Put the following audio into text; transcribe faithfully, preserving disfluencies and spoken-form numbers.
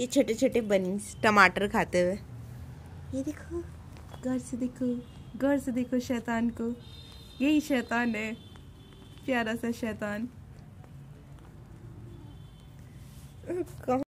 ये छोटे छोटे बनीज टमाटर खाते हुए। ये देखो, गौर से देखो, गौर से देखो शैतान को। यही शैतान है, प्यारा सा शैतान।